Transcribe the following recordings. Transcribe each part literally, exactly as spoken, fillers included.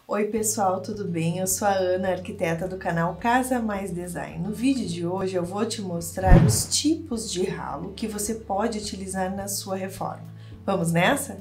Oi pessoal, tudo bem? Eu sou a Ana, arquiteta do canal Casa Mais Design. No vídeo de hoje eu vou te mostrar os tipos de ralo que você pode utilizar na sua reforma. Vamos nessa?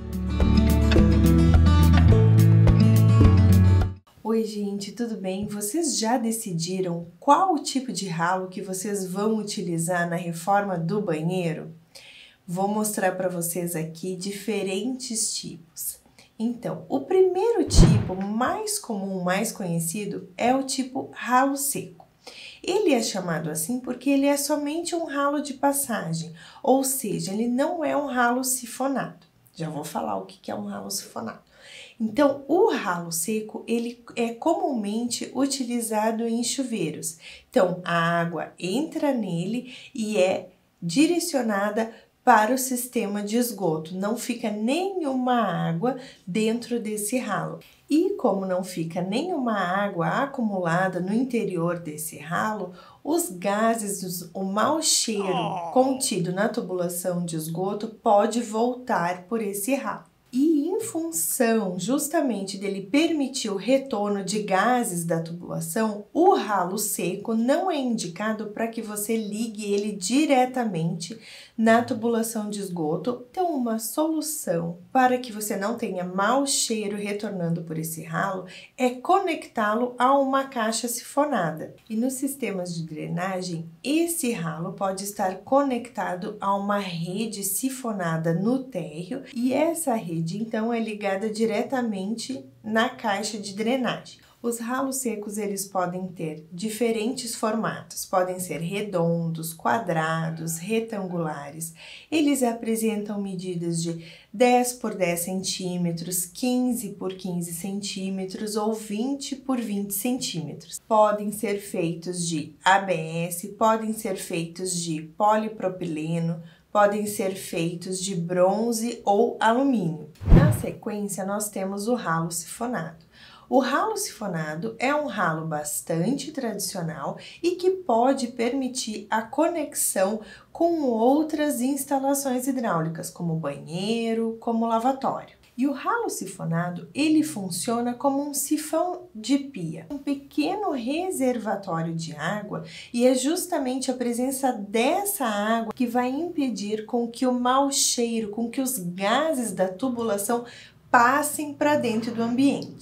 Oi gente, tudo bem? Vocês já decidiram qual o tipo de ralo que vocês vão utilizar na reforma do banheiro? Vou mostrar para vocês aqui diferentes tipos. Então, o primeiro tipo, mais comum, mais conhecido, é o tipo ralo seco. Ele é chamado assim porque ele é somente um ralo de passagem, ou seja, ele não é um ralo sifonado. Já vou falar o que é um ralo sifonado. Então, o ralo seco, ele é comumente utilizado em chuveiros. Então, a água entra nele e é direcionada para o sistema de esgoto, não fica nenhuma água dentro desse ralo. E como não fica nenhuma água acumulada no interior desse ralo, os gases, o mau cheiro contido na tubulação de esgoto pode voltar por esse ralo. E em função justamente dele permitir o retorno de gases da tubulação, o ralo seco não é indicado para que você ligue ele diretamente na tubulação de esgoto. Então, uma solução para que você não tenha mau cheiro retornando por esse ralo é conectá-lo a uma caixa sifonada. E nos sistemas de drenagem, esse ralo pode estar conectado a uma rede sifonada no térreo e essa rede então é ligada diretamente na caixa de drenagem. Os ralos secos eles podem ter diferentes formatos, podem ser redondos, quadrados, retangulares. Eles apresentam medidas de dez por dez centímetros, quinze por quinze centímetros ou vinte por vinte centímetros. Podem ser feitos de A B S, podem ser feitos de polipropileno, podem ser feitos de bronze ou alumínio. Na sequência, nós temos o ralo sifonado. O ralo sifonado é um ralo bastante tradicional e que pode permitir a conexão com outras instalações hidráulicas, como banheiro, como lavatório. E o ralo sifonado, ele funciona como um sifão de pia, um pequeno reservatório de água, e é justamente a presença dessa água que vai impedir com que o mau cheiro, com que os gases da tubulação passem para dentro do ambiente.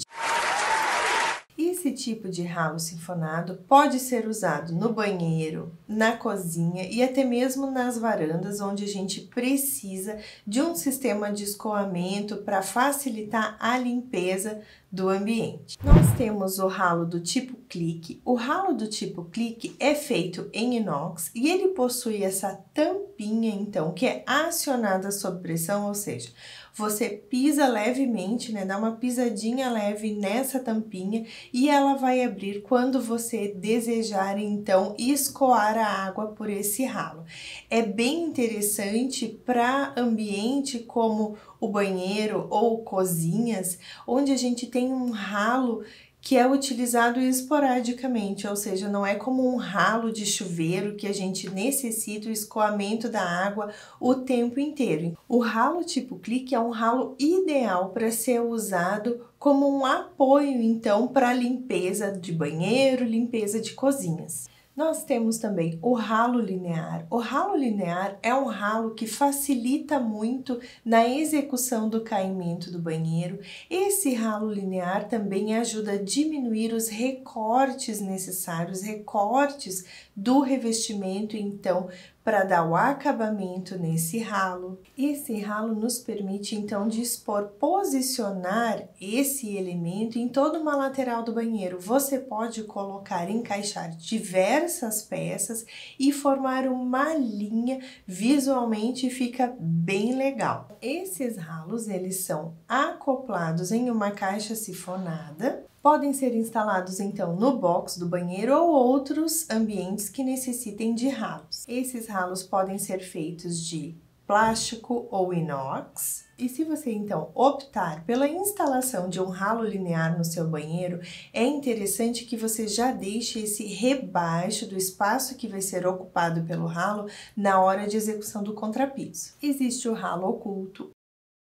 Esse tipo de ralo sifonado pode ser usado no banheiro, na cozinha e até mesmo nas varandas, onde a gente precisa de um sistema de escoamento para facilitar a limpeza do ambiente. Nós temos o ralo do tipo clique. O ralo do tipo clique é feito em inox e ele possui essa tampinha, então, que é acionada sob pressão, ou seja, você pisa levemente, né, dá uma pisadinha leve nessa tampinha e ela vai abrir quando você desejar, então, escoar a água por esse ralo. É bem interessante para ambiente como o banheiro ou cozinhas, onde a gente tem um ralo que é utilizado esporadicamente, ou seja, não é como um ralo de chuveiro que a gente necessita o escoamento da água o tempo inteiro. O ralo tipo clique é um ralo ideal para ser usado como um apoio, então, para limpeza de banheiro, limpeza de cozinhas. Nós temos também o ralo linear. O ralo linear é um ralo que facilita muito na execução do caimento do banheiro. Esse ralo linear também ajuda a diminuir os recortes necessários, recortes do revestimento, então, para dar o acabamento nesse ralo. Esse ralo nos permite, então, dispor, posicionar esse elemento em toda uma lateral do banheiro. Você pode colocar, encaixar diversas peças e formar uma linha, visualmente fica bem legal. Esses ralos, eles são acoplados em uma caixa sifonada. Podem ser instalados, então, no box do banheiro ou outros ambientes que necessitem de ralos. Esses ralos podem ser feitos de plástico ou inox. E se você, então, optar pela instalação de um ralo linear no seu banheiro, é interessante que você já deixe esse rebaixo do espaço que vai ser ocupado pelo ralo na hora de execução do contrapiso. Existe o ralo oculto.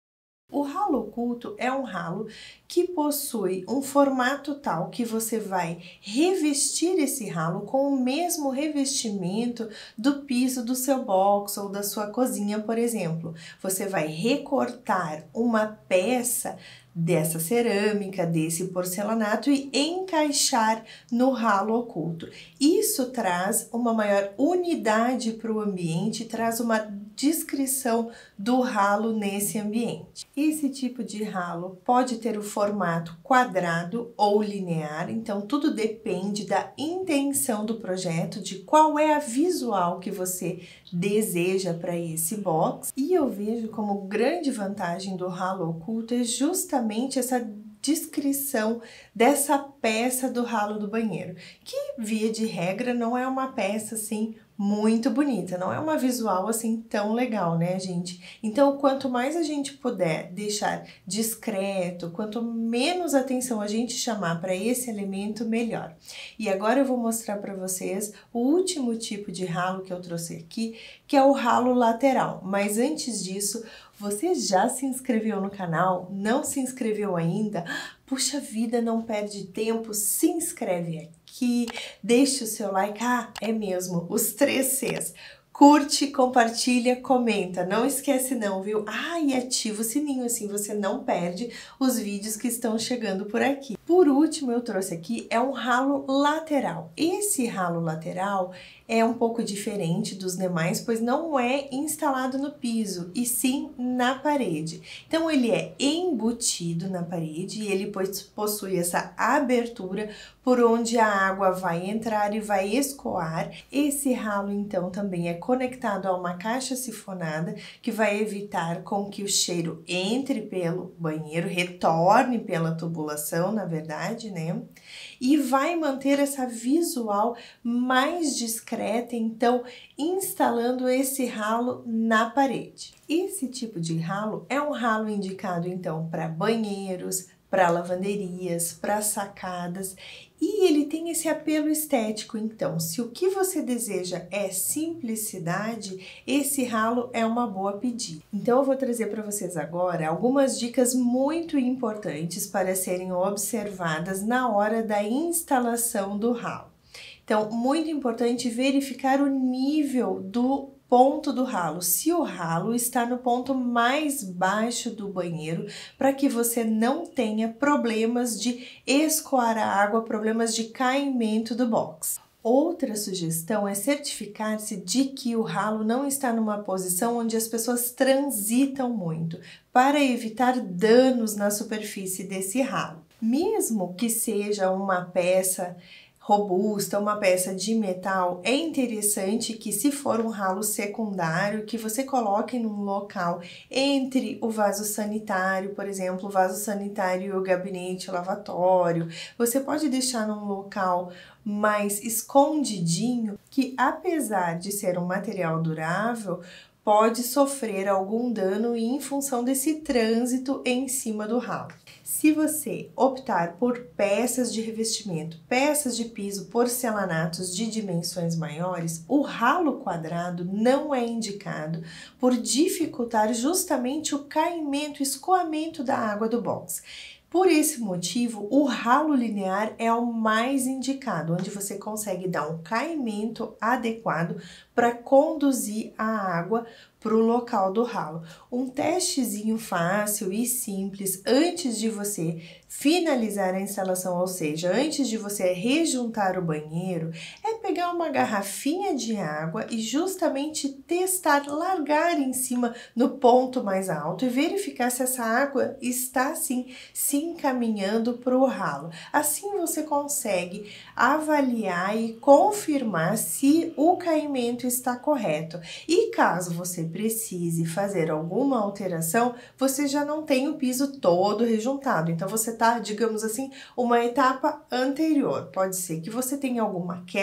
O ralo oculto é um ralo que possui um formato tal que você vai revestir esse ralo com o mesmo revestimento do piso do seu box ou da sua cozinha, por exemplo. Você vai recortar uma peça dessa cerâmica, desse porcelanato e encaixar no ralo oculto. Isso traz uma maior unidade para o ambiente, traz uma descrição do ralo nesse ambiente. Esse tipo de ralo pode ter o formato quadrado ou linear, então tudo depende da intenção do projeto, de qual é a visual que você deseja para esse box. E eu vejo como grande vantagem do ralo oculto é justamente essa descrição dessa peça do ralo do banheiro, que via de regra não é uma peça assim muito bonita, não é uma visual assim tão legal, né, gente? Então, quanto mais a gente puder deixar discreto, quanto menos atenção a gente chamar para esse elemento, melhor. E agora eu vou mostrar para vocês o último tipo de ralo que eu trouxe aqui, que é o ralo lateral. Mas antes disso, você já se inscreveu no canal? Não se inscreveu ainda? Puxa vida, não perde tempo, se inscreve aqui, deixa o seu like, ah, é mesmo, os três Cs. Curte, compartilha, comenta, não esquece não, viu? Ah, e ativa o sininho, assim você não perde os vídeos que estão chegando por aqui. Por último, eu trouxe aqui, é um ralo lateral. Esse ralo lateral é um pouco diferente dos demais, pois não é instalado no piso, e sim na parede. Então, ele é embutido na parede e ele possui essa abertura por onde a água vai entrar e vai escoar. Esse ralo, então, também é conectado a uma caixa sifonada que vai evitar com que o cheiro entre pelo banheiro, retorne pela tubulação, na verdade, né? E vai manter essa visual mais discreta, então, instalando esse ralo na parede. Esse tipo de ralo é um ralo indicado, então, para banheiros, para lavanderias, para sacadas, e ele tem esse apelo estético. Então, se o que você deseja é simplicidade, esse ralo é uma boa pedida. Então, eu vou trazer para vocês agora algumas dicas muito importantes para serem observadas na hora da instalação do ralo. Então, muito importante verificar o nível do ponto do ralo, se o ralo está no ponto mais baixo do banheiro, para que você não tenha problemas de escoar a água, problemas de caimento do box. Outra sugestão é certificar-se de que o ralo não está numa posição onde as pessoas transitam muito, para evitar danos na superfície desse ralo. Mesmo que seja uma peça robusta, uma peça de metal, é interessante que, se for um ralo secundário, que você coloque num local entre o vaso sanitário, por exemplo, o vaso sanitário e o gabinete lavatório. Você pode deixar num local mais escondidinho, que apesar de ser um material durável, pode sofrer algum dano em função desse trânsito em cima do ralo. Se você optar por peças de revestimento, peças de piso, porcelanatos de dimensões maiores, o ralo quadrado não é indicado por dificultar justamente o caimento, escoamento da água do box. Por esse motivo, o ralo linear é o mais indicado, onde você consegue dar um caimento adequado para conduzir a água para o local do ralo. Um testezinho fácil e simples antes de você finalizar a instalação, ou seja, antes de você rejuntar o banheiro, é pegar uma garrafinha de água e justamente testar, largar em cima no ponto mais alto e verificar se essa água está assim se encaminhando para o ralo. Assim você consegue avaliar e confirmar se o caimento está correto. E caso você precise fazer alguma alteração, você já não tem o piso todo rejuntado. Então, você tá, digamos assim, uma etapa anterior. Pode ser que você tenha alguma quebra de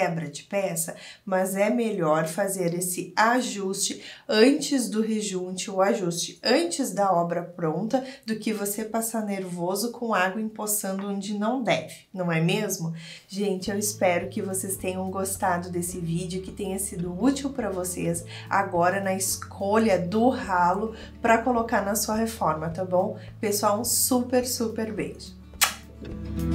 peça, mas é melhor fazer esse ajuste antes do rejunte, o ajuste antes da obra pronta, do que você passar nervoso com água empoçando onde não deve, não é mesmo? Gente, eu espero que vocês tenham gostado desse vídeo, que tenha sido útil para vocês agora na escolha do ralo para colocar na sua reforma, tá bom? Pessoal, um super, super beijo!